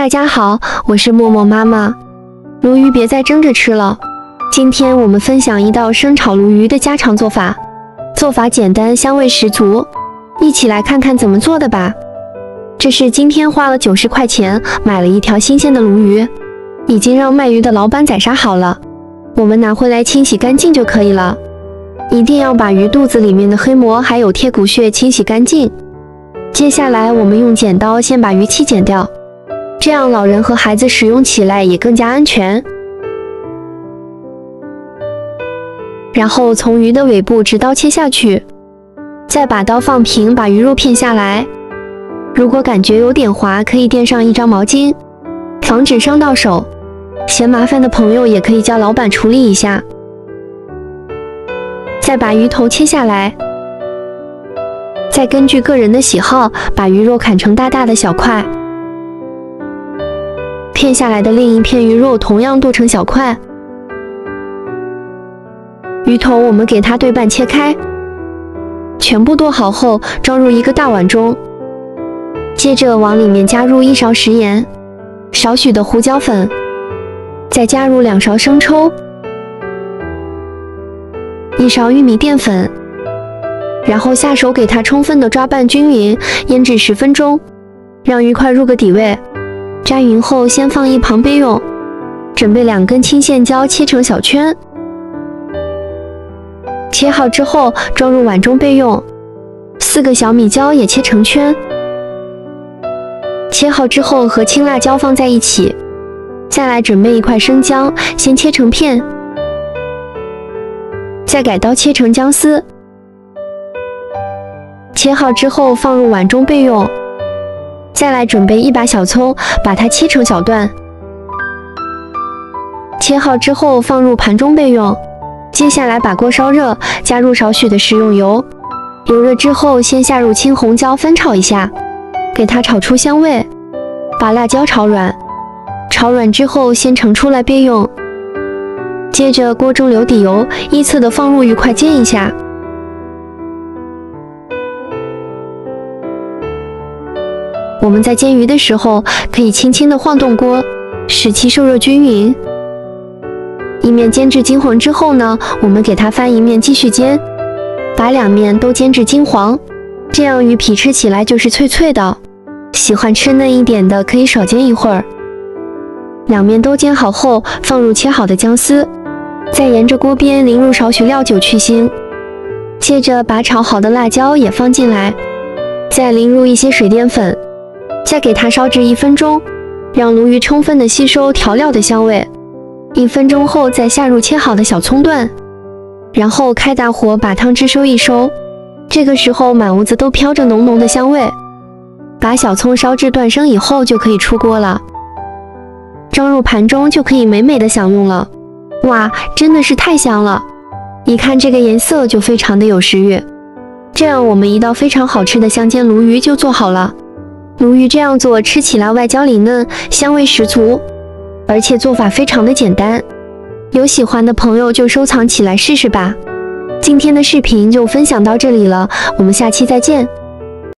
大家好，我是默默妈妈。鲈鱼别再蒸着吃了，今天我们分享一道生炒鲈鱼的家常做法，做法简单，香味十足，一起来看看怎么做的吧。这是今天花了90块钱买了一条新鲜的鲈鱼，已经让卖鱼的老板宰杀好了，我们拿回来清洗干净就可以了。一定要把鱼肚子里面的黑膜还有贴骨屑清洗干净。接下来我们用剪刀先把鱼鳍剪掉，这样老人和孩子使用起来也更加安全。然后从鱼的尾部直刀切下去，再把刀放平，把鱼肉片下来。如果感觉有点滑，可以垫上一张毛巾，防止伤到手。嫌麻烦的朋友也可以叫老板处理一下。再把鱼头切下来，再根据个人的喜好，把鱼肉砍成大大的小块。片下来的另一片鱼肉同样剁成小块。鱼头我们给它对半切开，全部剁好后装入一个大碗中，接着往里面加入1勺食盐，少许的胡椒粉，再加入2勺生抽，1勺玉米淀粉，然后下手给它充分的抓拌均匀，腌制10分钟，让鱼块入个底味。炸匀后先放一旁备用。准备2根青线椒切成小圈，切好之后装入碗中备用。4个小米椒也切成圈，切好之后和青辣椒放在一起。再来准备1块生姜，先切成片，再改刀切成姜丝，切好之后放入碗中备用。再来准备1把小葱，把它切成小段，切好之后放入盘中备用。接下来把锅烧热，加入少许的食用油，油热之后先下入青红椒翻炒一下，给它炒出香味。把辣椒炒软，炒软之后先盛出来备用。接着锅中留底油，依次的放入鱼块煎一下。我们在煎鱼的时候，可以轻轻的晃动锅，使其受热均匀。一面煎至金黄之后呢，我们给它翻一面继续煎，把2面都煎至金黄，这样鱼皮吃起来就是脆脆的。喜欢吃嫩一点的可以少煎一会儿。2面都煎好后，放入切好的姜丝，再沿着锅边淋入少许料酒去腥。接着把炒好的辣椒也放进来，再淋入一些水淀粉，再给它烧至1分钟，让鲈鱼充分的吸收调料的香味。1分钟后再下入切好的小葱段，然后开大火把汤汁收一收。这个时候满屋子都飘着浓浓的香味，把小葱烧至断生以后就可以出锅了，装入盘中就可以美美的享用了。哇，真的是太香了！一看这个颜色就非常的有食欲。这样我们一道非常好吃的香煎鲈鱼就做好了。鲈鱼这样做吃起来外焦里嫩，香味十足，而且做法非常的简单。有喜欢的朋友就收藏起来试试吧。今天的视频就分享到这里了，我们下期再见。